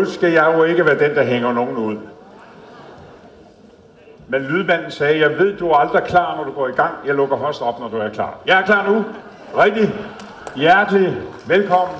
nu skal jeg jo ikke være den, der hænger nogen ud. Men lydmanden sagde, jeg ved, du er aldrig klar, når du går i gang. Jeg lukker først op, når du er klar. Jeg er klar nu. Rigtig hjertelig velkommen.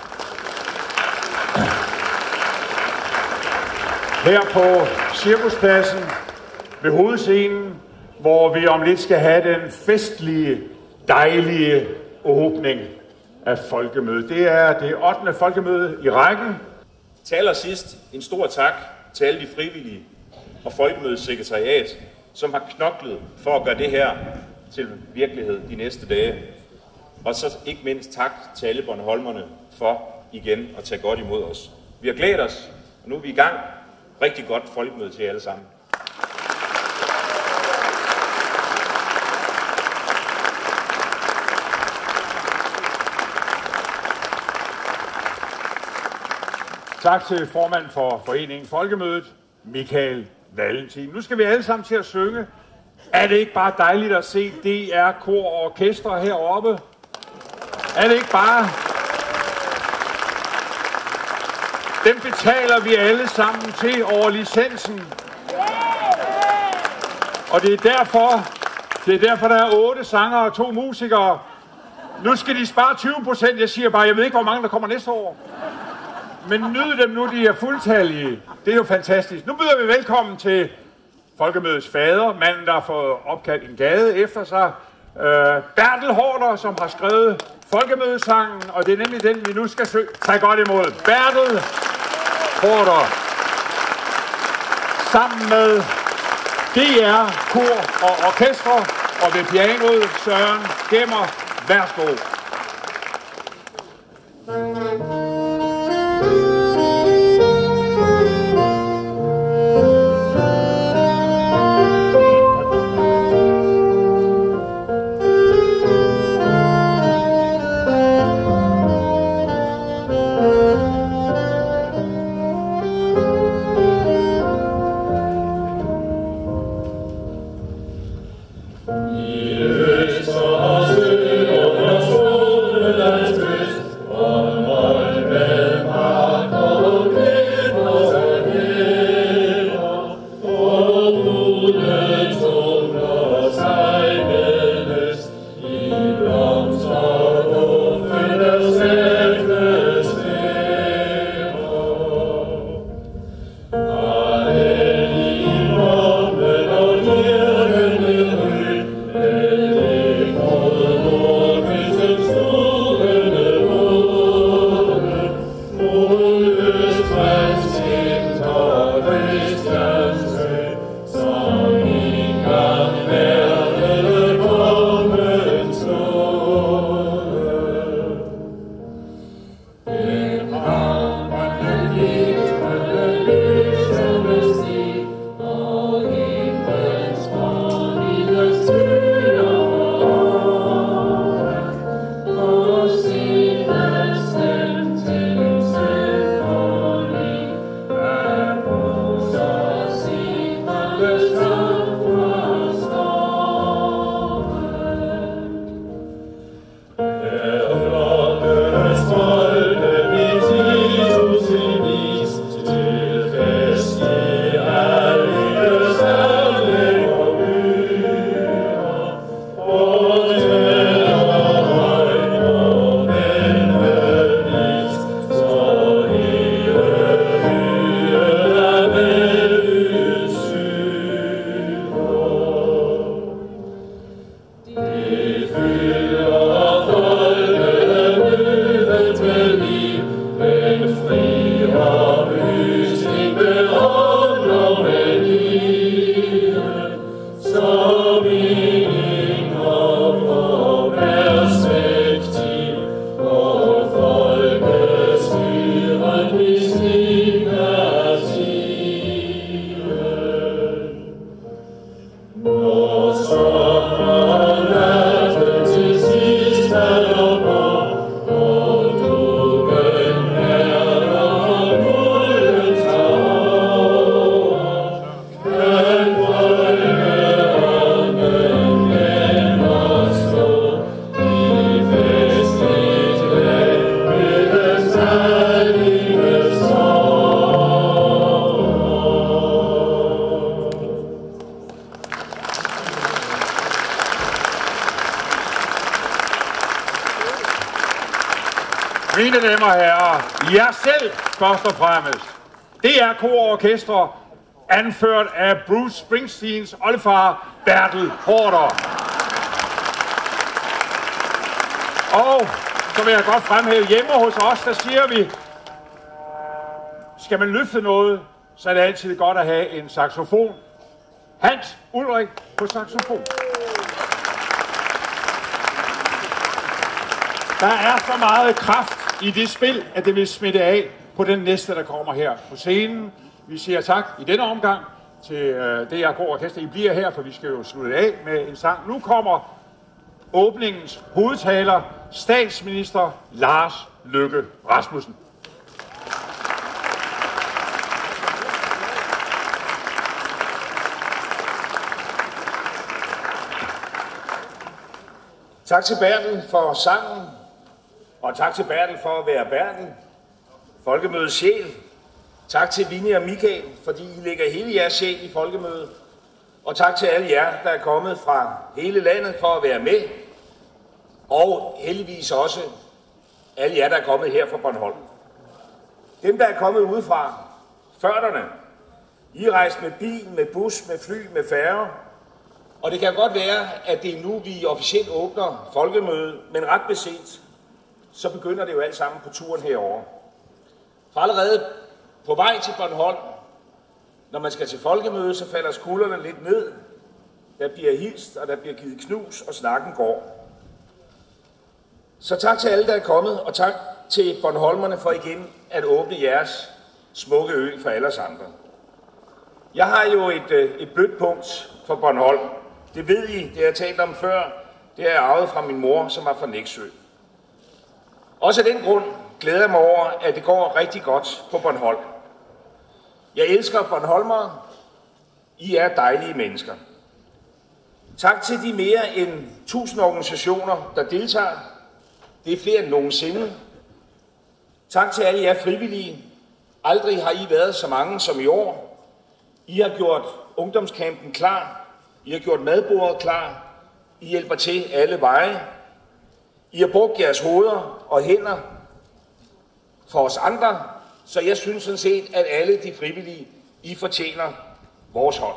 Her på Cirkuspladsen ved hovedscenen, hvor vi om lidt skal have den festlige, dejlige åbning af folkemødet. Det er det 8. folkemøde i rækken. Til allersidst en stor tak til alle de frivillige og folkemødets sekretariat, som har knoklet for at gøre det her til virkelighed de næste dage. Og så ikke mindst tak til alle bornholmerne for igen at tage godt imod os. Vi har glædet os, og nu er vi i gang. Rigtig godt folkemøde til jer alle sammen. Tak til formand for foreningen Folkemødet, Michael Valentin. Nu skal vi alle sammen til at synge. Er det ikke bare dejligt at se DR kor og orkester heroppe? Er det ikke bare? Dem betaler vi alle sammen til over licensen. Og det er derfor, der er 8 sangere og 2 musikere. Nu skal de spare 20%. Jeg siger bare, jeg ved ikke, hvor mange der kommer næste år. Men nyd dem nu, de er fuldtallige. Det er jo fantastisk. Nu byder vi velkommen til Folkemødets fader, manden, der har fået opkaldt en gade efter sig. Bertel Haarder, som har skrevet Folkemødesangen, og det er nemlig den, vi nu skal tage godt imod. Bertel Haarder. Sammen med DR, kor og orkestre, og ved pianoet Søren Gemmer. Værsgo. Mine damer og herrer, jer selv først og fremmest. Det er kor og orkestre, anført af Bruce Springsteens oldefar Bertel Haarder. Og så vil jeg godt fremhæve, hjemme hos os, der siger vi, skal man løfte noget, så er det altid godt at have en saxofon. Hans Ulrik på saxofon. Der er så meget kraft i det spil, at det vil smitte af på den næste, der kommer her på scenen. Vi siger tak i denne omgang til DR Kor Orkester. I bliver her, for vi skal jo slutte af med en sang. Nu kommer åbningens hovedtaler, statsminister Lars Løkke Rasmussen. Tak til Bertel for sangen, og tak til Bertel for at være Bertel, Folkemødets sjæl. Tak til Vinnie og Michael, fordi I lægger hele jeres sjæl i Folkemødet. Og tak til alle jer, der er kommet fra hele landet for at være med. Og heldigvis også alle jer, der er kommet her fra Bornholm. Dem, der er kommet udefra, førterne, I er rejst med bil, med bus, med fly, med færge. Og det kan godt være, at det er nu, vi officielt åbner Folkemødet, men ret beset, så begynder det jo alt sammen på turen herover. For allerede på vej til Bornholm, når man skal til Folkemødet, så falder skuldrene lidt ned. Der bliver hilst, og der bliver givet knus, og snakken går. Så tak til alle, der er kommet, og tak til Bornholmerne for igen at åbne jeres smukke ø for alle os andre. Jeg har jo et blødt punkt for Bornholm. Det ved I, det har jeg talt om før. Det har jeg arvet fra min mor, som var fra Nexø. Også af den grund glæder jeg mig over, at det går rigtig godt på Bornholm. Jeg elsker Bornholmere. I er dejlige mennesker. Tak til de mere end 1000 organisationer, der deltager. Det er flere end nogensinde. Tak til alle jer frivillige. Aldrig har I været så mange som i år. I har gjort ungdomskampen klar. I har gjort madbordet klar. I hjælper til alle veje. I har brugt jeres hoveder og hænder for os andre. Så jeg synes sådan set, at alle de frivillige, I fortjener vores hånd.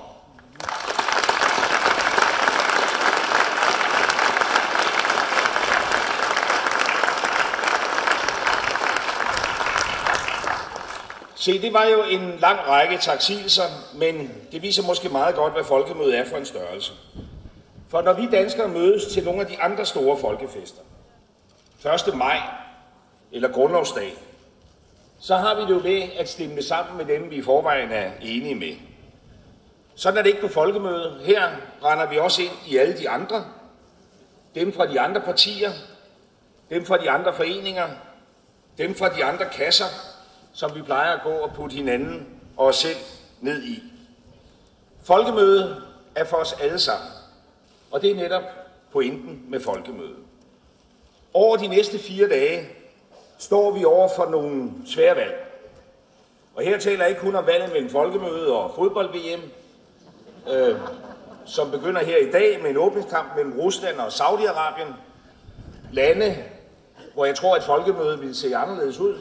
Se, det var jo en lang række taksigelser, men det viser måske meget godt, hvad folkemødet er for en størrelse. For når vi danskere mødes til nogle af de andre store folkefester, 1. maj eller grundlovsdag, så har vi det jo med at stemme sammen med dem, vi i forvejen er enige med. Sådan er det ikke på folkemødet. Her render vi også ind i alle de andre. Dem fra de andre partier, dem fra de andre foreninger, dem fra de andre kasser, som vi plejer at gå og putte hinanden og os selv ned i. Folkemødet er for os alle sammen, og det er netop pointen med folkemødet. Over de næste 4 dage står vi over for nogle svære valg. Og her taler jeg ikke kun om valget mellem folkemødet og fodbold-VM, som begynder her i dag med en åbningskamp mellem Rusland og Saudi-Arabien. Lande, hvor jeg tror, at folkemødet ville se anderledes ud.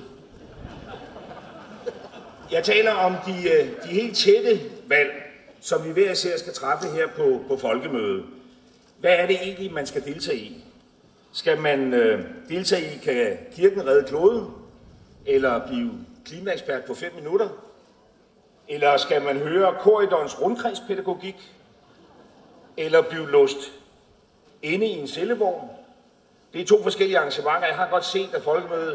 Jeg taler om de helt tætte valg, som vi hver især skal træffe her på folkemødet. Hvad er det egentlig, man skal deltage i? Skal man deltage i, kan kirken redde kloden? Eller blive klimaekspert på 5 minutter? Eller skal man høre korridorens rundkredspædagogik? Eller blive låst inde i en cellevogn? Det er 2 forskellige arrangementer. Jeg har godt set, at folkemødet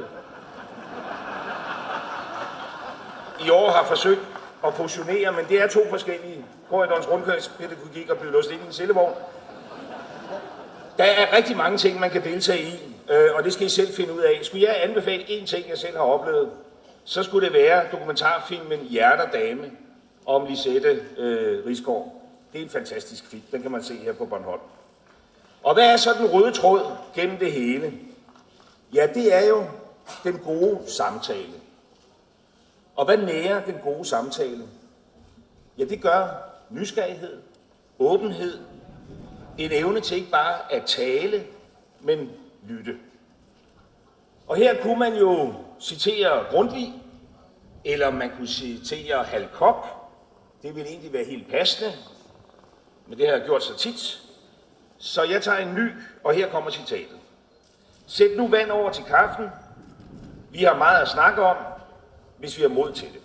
i år har forsøgt at fusionere, men det er 2 forskellige. Korridorens rundkredspædagogik og blive låst inde i en cellevogn. Der er rigtig mange ting, man kan deltage i, og det skal I selv finde ud af. Skulle jeg anbefale én ting, jeg selv har oplevet, så skulle det være dokumentarfilmen Hjerter Dame om Lisette Risgaard. Det er en fantastisk film, den kan man se her på Bornholm. Og hvad er så den røde tråd gennem det hele? Ja, det er jo den gode samtale. Og hvad nærer den gode samtale? Ja, det gør nysgerrighed, åbenhed, en evne til ikke bare at tale, men lytte. Og her kunne man jo citere Grundtvig, eller man kunne citere Hal Koch. Det ville egentlig være helt passende, men det har jeg gjort så tit. Så jeg tager en ny, og her kommer citatet. Sæt nu vand over til kaffen. Vi har meget at snakke om, hvis vi har mod til det.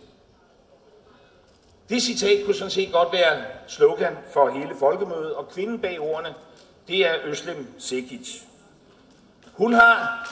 Det citat kunne sådan set godt være slogan for hele folkemødet, og kvinden bag ordene, det er Özlem Cekic. Hun har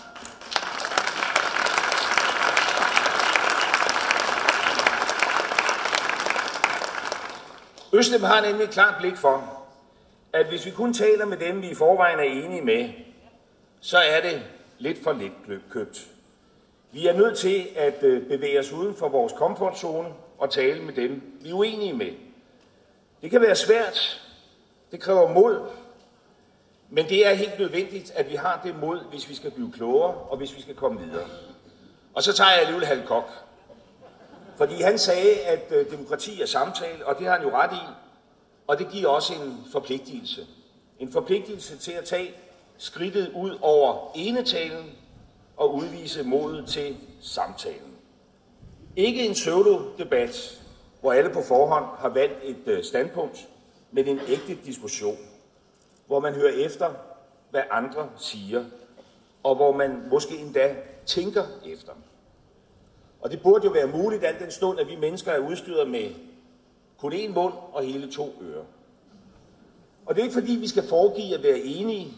Özlem har nemlig et klart blik for, at hvis vi kun taler med dem, vi i forvejen er enige med, så er det lidt for let købt. Vi er nødt til at bevæge os uden for vores komfortzone og tale med dem, vi er uenige med. Det kan være svært, det kræver mod, men det er helt nødvendigt, at vi har det mod, hvis vi skal blive klogere og hvis vi skal komme videre. Og så tager jeg alligevel Hal Koch. Fordi han sagde, at demokrati er samtale, og det har han jo ret i, og det giver også en forpligtelse. En forpligtelse til at tage skridtet ud over enetalen og udvise modet til samtalen. Ikke en pseudo-debat, hvor alle på forhånd har valgt et standpunkt, men en ægte diskussion, hvor man hører efter, hvad andre siger, og hvor man måske endda tænker efter. Og det burde jo være muligt, al den stund, at vi mennesker er udstyret med kun én mund og hele 2 ører. Og det er ikke fordi, vi skal foregive at være enige.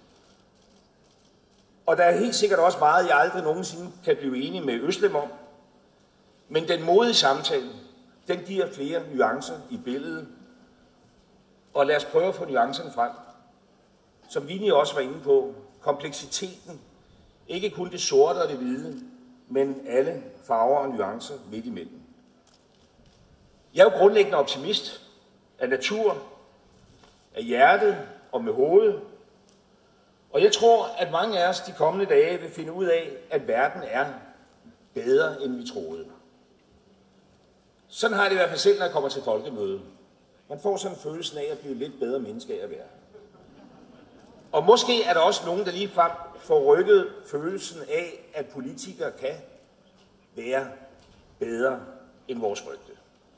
Og der er helt sikkert også meget, jeg aldrig nogensinde kan blive enig med Özlem om. Men den modige samtale, den giver flere nuancer i billedet. Og lad os prøve at få nuancerne frem. Som Vinnie også var inde på, kompleksiteten. Ikke kun det sorte og det hvide, men alle farver og nuancer midt imellem. Jeg er jo grundlæggende optimist af natur, af hjertet og med hovedet. Og jeg tror, at mange af os de kommende dage vil finde ud af, at verden er bedre, end vi troede. Sådan har jeg det i hvert fald selv, når jeg kommer til folkemøde. Man får sådan en følelse af at blive lidt bedre menneske af at være. Og måske er der også nogen, der ligefrem får rykket følelsen af, at politikere kan være bedre end vores rygte.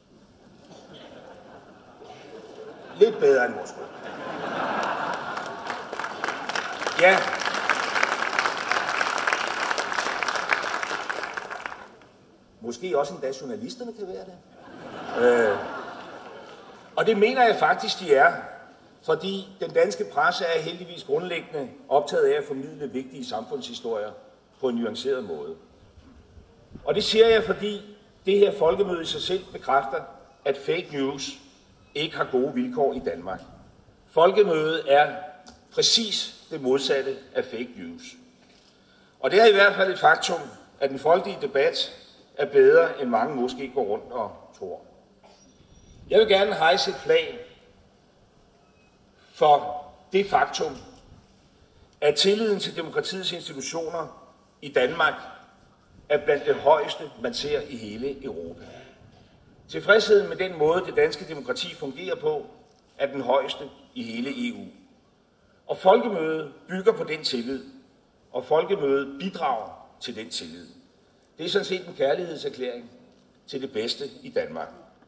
Lidt bedre end vores rygte. Ja. Måske også endda journalisterne kan være det. Og det mener jeg faktisk, de er. Fordi den danske presse er heldigvis grundlæggende optaget af at formidle vigtige samfundshistorier på en nuanceret måde. Og det siger jeg, fordi det her folkemøde i sig selv bekræfter, at fake news ikke har gode vilkår i Danmark. Folkemødet er præcis det modsatte af fake news. Og det er i hvert fald et faktum, at den folkelige debat er bedre, end mange måske går rundt og tror. Jeg vil gerne hejse et flag for det faktum, at tilliden til demokratiets institutioner i Danmark er blandt det højeste, man ser i hele Europa. Tilfredsheden med den måde, det danske demokrati fungerer på, er den højeste i hele EU. Og folkemødet bygger på den tillid, og folkemødet bidrager til den tillid. Det er sådan set en kærlighedserklæring til det bedste i Danmark.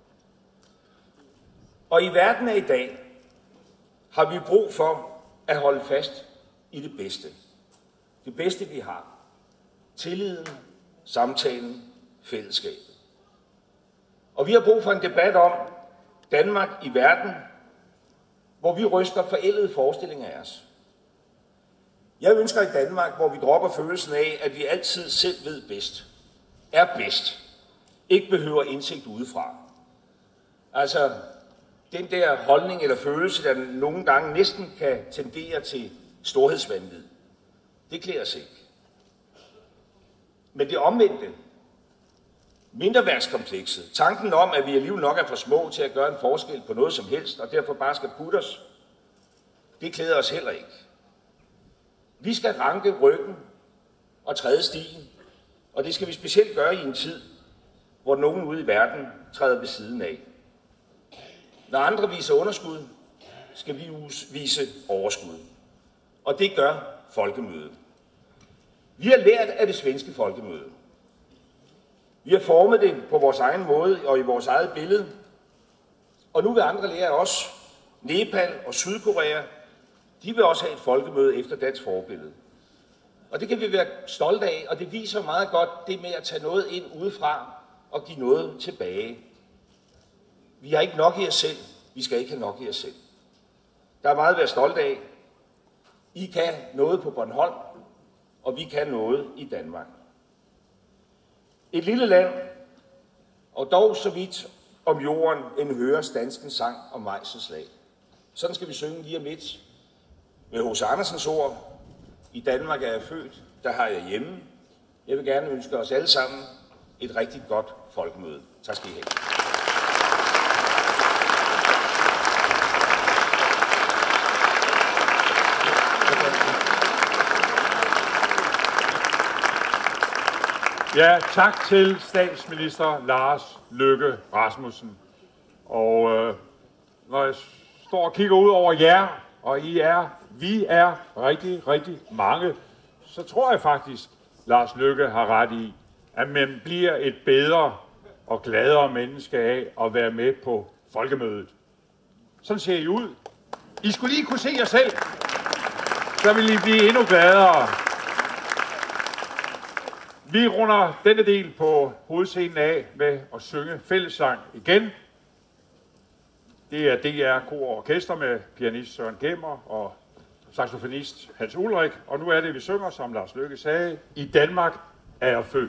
Og i verden af i dag har vi brug for at holde fast i det bedste. Det bedste vi har. Tilliden, samtalen, fællesskabet. Og vi har brug for en debat om Danmark i verden, hvor vi ryster forældede forestillinger af os. Jeg ønsker et Danmark, hvor vi dropper følelsen af, at vi altid selv ved bedst, er bedst, ikke behøver indsigt udefra. Altså, den der holdning eller følelse, der nogle gange næsten kan tendere til storhedsvanvid, det klæder os ikke. Men det omvendte, mindreværdskomplekset, tanken om, at vi alligevel nok er for små til at gøre en forskel på noget som helst, og derfor bare skal putte os, det klæder os heller ikke. Vi skal ranke ryggen og træde stigen, og det skal vi specielt gøre i en tid, hvor nogen ude i verden træder ved siden af. Når andre viser underskud, skal vi vise overskud. Og det gør folkemødet. Vi har lært af det svenske folkemøde. Vi har formet det på vores egen måde og i vores eget billede. Og nu vil andre lære af os. Nepal og Sydkorea, de vil også have et folkemøde efter dansk forbillede. Og det kan vi være stolte af, og det viser meget godt det med at tage noget ind udefra og give noget tilbage. Vi har ikke nok i os selv. Vi skal ikke have nok i os selv. Der er meget at være stolte af. I kan noget på Bornholm, og vi kan noget i Danmark. Et lille land, og dog så vidt om jorden, end høres danskens sang om majsens slag. Sådan skal vi synge lige om lidt med H.C. Andersens ord. I Danmark er jeg født, der har jeg hjemme. Jeg vil gerne ønske os alle sammen et rigtig godt folkemøde. Tak skal I have. Ja, tak til statsminister Lars Løkke Rasmussen. Og når jeg står og kigger ud over jer, og vi er rigtig, rigtig mange, så tror jeg faktisk, Lars Løkke har ret i, at man bliver et bedre og gladere menneske af at være med på folkemødet. Sådan ser I ud. I skulle lige kunne se jer selv, så vil I blive endnu gladere. Vi runder denne del på hovedscenen af med at synge fællessang igen. Det er DR Kor og Orkester med pianist Søren Gemmer og saxofonist Hans Ulrik. Og nu er det, vi synger, som Lars Løkke sagde, I Danmark er jeg født.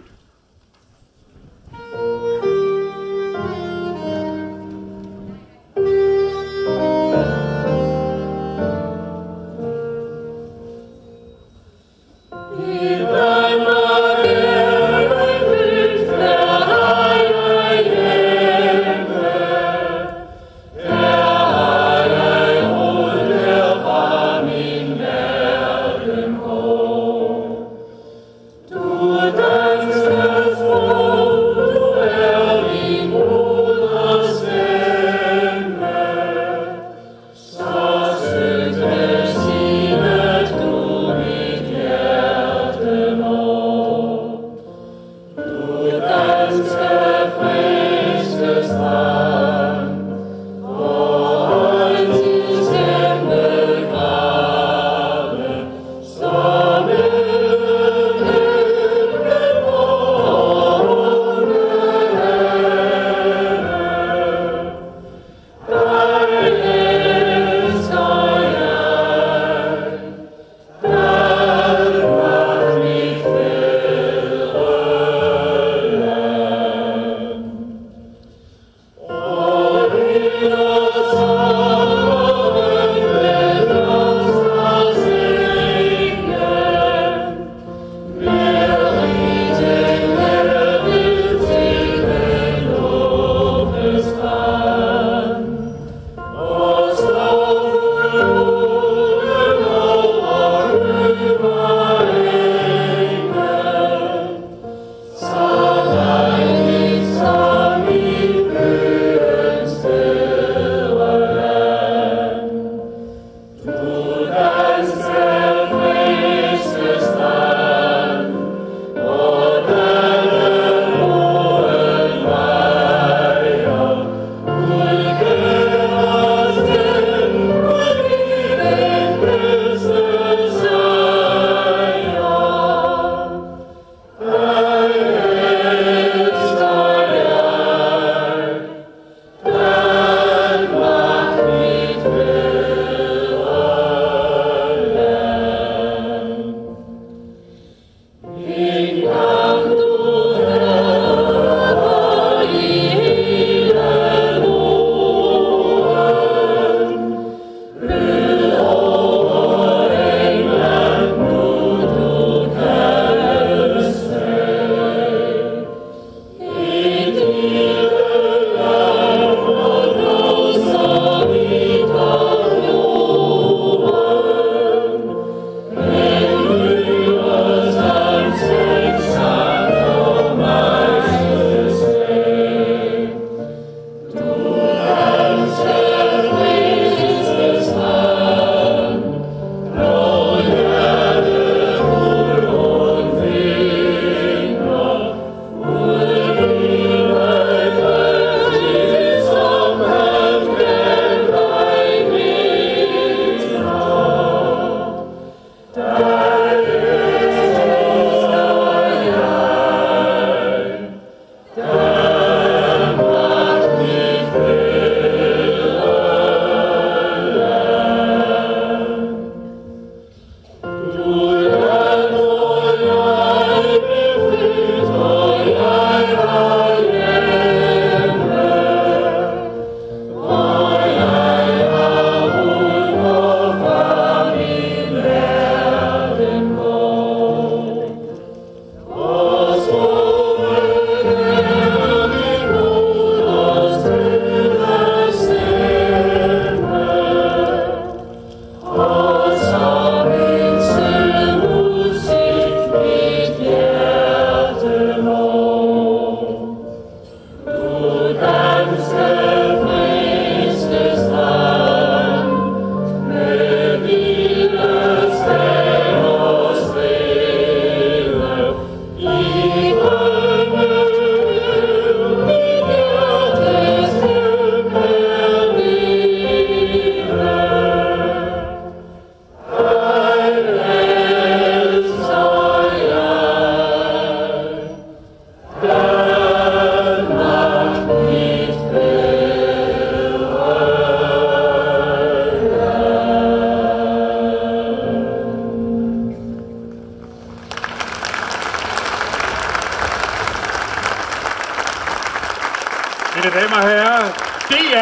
Du dansk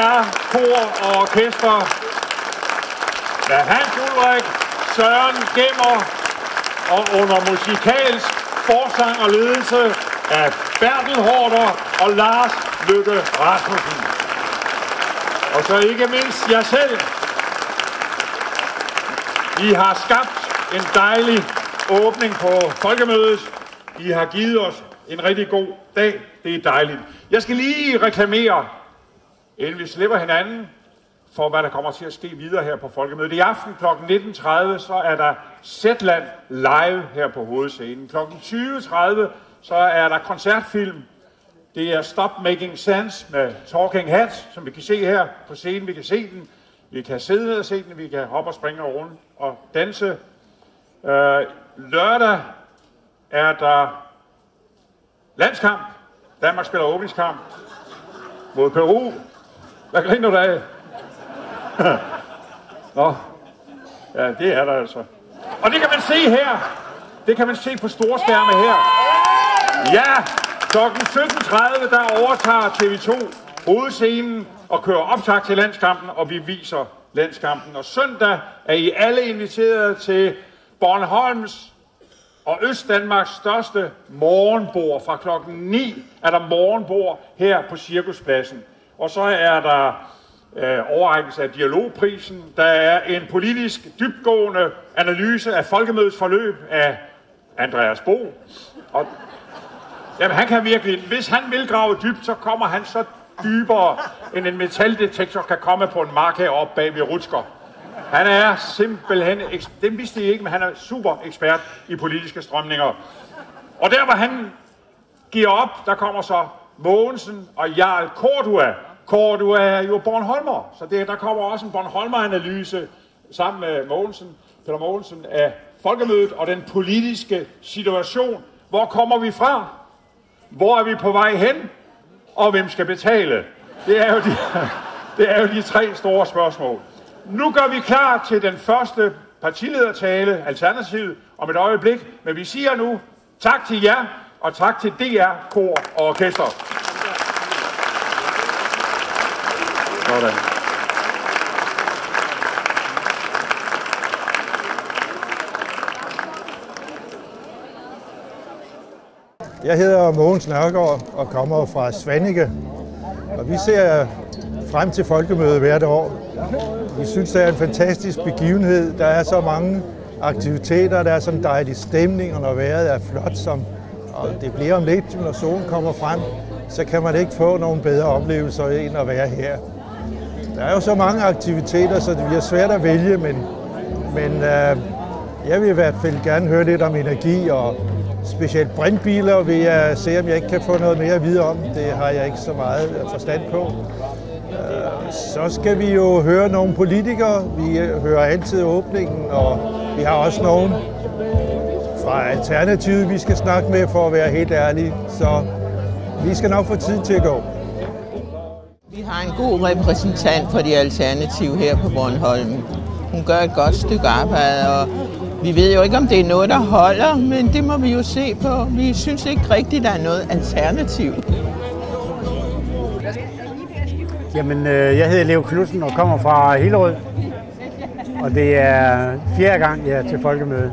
DR Kor og Orkester med Hans Ulrik, Søren Gemmer og under musikalsk forsang og ledelse af Bertel Haarder og Lars Løkke Rasmussen. Og så ikke mindst jer selv. I har skabt en dejlig åbning på folkemødet. I har givet os en rigtig god dag. Det er dejligt. Jeg skal lige reklamere, inden vi slipper hinanden, for hvad der kommer til at ske videre her på folkemødet. I aften kl. 19.30, så er der Zetland live her på hovedscenen. Kl. 20.30, så er der koncertfilm. Det er Stop Making Sense med Talking Heads, som vi kan se her på scenen. Vi kan se den. Vi kan sidde ned og se den. Vi kan hoppe og springe rundt og danse. Lørdag er der landskamp. Danmark spiller åbningskamp mod Peru. Hvad griner du af? Nå, ja, det er der altså. Og det kan man se her. Det kan man se på storskærme her. Ja, kl. 17.30, der overtager TV2 hovedscenen og kører optag til landskampen, og vi viser landskampen. Og søndag er I alle inviteret til Bornholms og Østdanmarks største morgenbord. Fra klokken 9 er der morgenbord her på Cirkuspladsen. Og så er der overrækkelse af Dialogprisen. Der er en politisk dybtgående analyse af folkemødets forløb af Andreas Bo. Og jamen, han kan virkelig, hvis han vil grave dybt, så kommer han så dybere, end en metaldetektor kan komme på en mark heroppe bag ved Rutsker. Han er simpelthen, det vidste I ikke, men han er super ekspert i politiske strømninger. Og der, hvor han giver op, der kommer så Mogensen og Jarl Cordua. Cordua er jo Bornholmer, så der kommer også en Bornholmer-analyse sammen med Mogensen, Peter Mogensen af folkemødet og den politiske situation. Hvor kommer vi fra? Hvor er vi på vej hen? Og hvem skal betale? Det er jo de tre store spørgsmål. Nu gør vi klar til den første partiledertale, Alternativet, om et øjeblik. Men vi siger nu tak til jer, og tak til DR Kor og Orkester. Sådan. Jeg hedder Mogens Nørgaard og kommer fra Svanike. Og vi ser frem til folkemødet hvert år. Vi synes, det er en fantastisk begivenhed. Der er så mange aktiviteter, der er sådan en dejlig stemning, og når vejret er flot, og det bliver om lidt, når solen kommer frem, så kan man ikke få nogen bedre oplevelser end at være her. Der er jo så mange aktiviteter, så det bliver svært at vælge, men jeg vil i hvert fald gerne høre lidt om energi, og specielt brintbiler vil jeg se, om jeg ikke kan få noget mere at vide om. Det har jeg ikke så meget forstand på. Så skal vi jo høre nogle politikere. Vi hører altid åbningen, og vi har også nogen fra Alternativet, vi skal snakke med, for at være helt ærlige. Så vi skal nok få tid til at gå. Vi har en god repræsentant for de Alternative her på Bornholm. Hun gør et godt stykke arbejde, og vi ved jo ikke, om det er noget, der holder, men det må vi jo se på. Vi synes ikke rigtigt, der er noget alternativ. Jamen, jeg hedder Leo Knudsen og kommer fra Hillerød, og det er 4. gang, jeg er til folkemøde.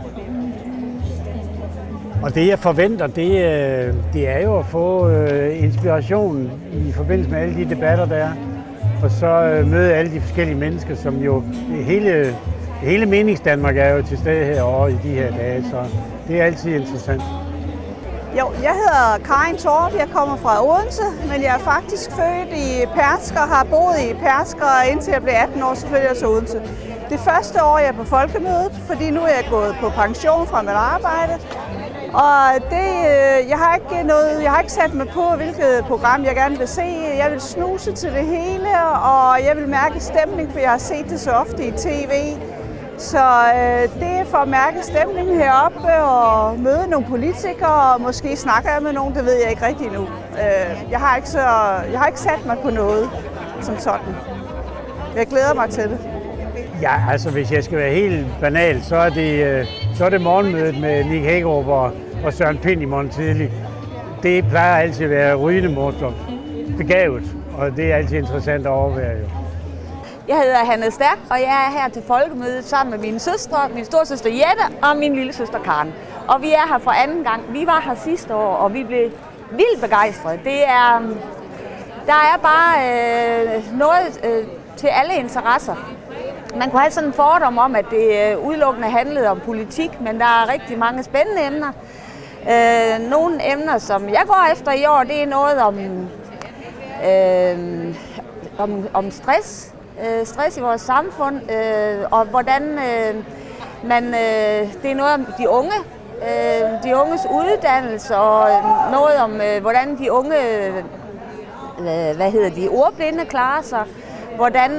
Og det, jeg forventer, det er jo at få inspiration i forbindelse med alle de debatter, der er, og så møde alle de forskellige mennesker, som jo hele meningsdanmark er jo til stede herovre i de her dage, så det er altid interessant. Jo, jeg hedder Karin Torp, jeg kommer fra Odense, men jeg er faktisk født i Persker, har boet i Persker, indtil jeg blev 18 år, så flyttede jeg til Odense. Det første år jeg er på folkemødet, fordi nu er jeg gået på pension fra mit arbejde. Og jeg har ikke sat mig på, hvilket program jeg gerne vil se. Jeg vil snuse til det hele, og jeg vil mærke stemning, for jeg har set det så ofte i tv. Så det er for at mærke stemningen heroppe og møde nogle politikere, og måske snakker jeg med nogen, det ved jeg ikke rigtig endnu. Jeg har ikke sat mig på noget som sådan. Jeg glæder mig til det. Ja, altså hvis jeg skal være helt banal, så er det morgenmødet med Nick Hækkerup og Søren Pind i morgen tidlig. Det plejer altid at være rygende morsomt, begavet. og det er altid interessant at overvære jo. Jeg hedder Hanne Stærk, og jeg er her til folkemødet sammen med mine søstre, min storsøster Jette og min lille søster Karen. Og vi er her for anden gang. Vi var her sidste år, og vi blev vildt begejstrede. Der er bare noget til alle interesser. Man kunne have sådan en fordom om, at det udelukkende handlede om politik, men der er rigtig mange spændende emner. Nogle emner, som jeg går efter i år, det er noget om stress. Stress i vores samfund, og hvordan det er noget om de unges uddannelse, og noget om, hvordan de unge, ordblinde klarer sig, hvordan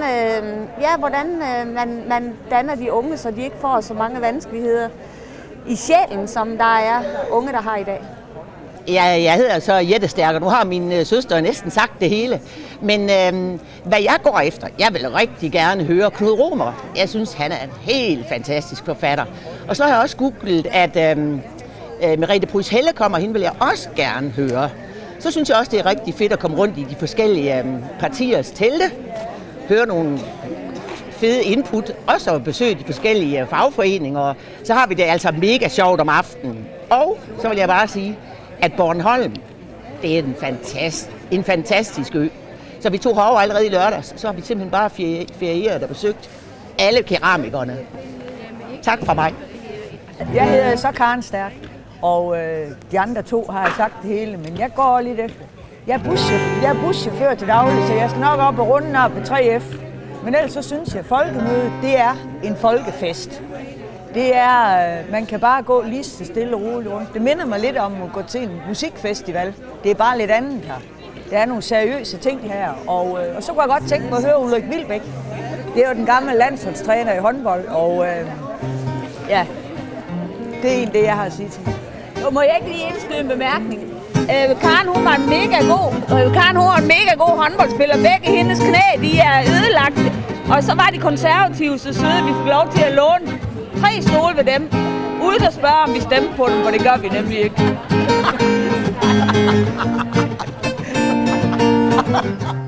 man danner de unge, så de ikke får så mange vanskeligheder i sjælen, som der er unge, der har i dag. Jeg hedder så Jette Stærk, og nu har min søster næsten sagt det hele. Men hvad jeg går efter, jeg vil rigtig gerne høre Knud Romer. Jeg synes, han er en helt fantastisk forfatter. Og så har jeg også googlet, at Merete Pryds Helle kommer, hende vil jeg også gerne høre. Så synes jeg også, det er rigtig fedt at komme rundt i de forskellige partiers telte, høre nogle fede input, også at besøge de forskellige fagforeninger. Så har vi det altså mega sjovt om aftenen. Og så vil jeg bare sige, at Bornholm, det er en fantastisk ø. Så vi tog herover allerede i lørdags, så har vi simpelthen bare ferieret og besøgt alle keramikerne. Tak fra mig. Jeg hedder så Karen Stærk, og de andre to har sagt det hele, men jeg går lidt efter. Jeg er buschauffør til daglig, så jeg skal nok op og runde op på 3F. Men ellers så synes jeg, at folkemødet, det er en folkefest. Det er, man kan bare gå lige så stille og roligt rundt. Det minder mig lidt om at gå til en musikfestival. Det er bare lidt andet her. Der er nogle seriøse ting her. Og så kunne jeg godt tænke mig at høre Ulrik Wilbæk. Det er jo den gamle landsholdstræner i håndbold. Og ja, det er en det, jeg har at sige til. Nu må jeg ikke lige indskyde en bemærkning. Karen, hun var en mega god håndboldspiller. Begge hendes knæ, de er ødelagte. Og så var de konservative så søde, vi fik lov til at låne 3 stole ved dem, uden at spørge, om vi stemte på dem, for det gør vi nemlig ikke.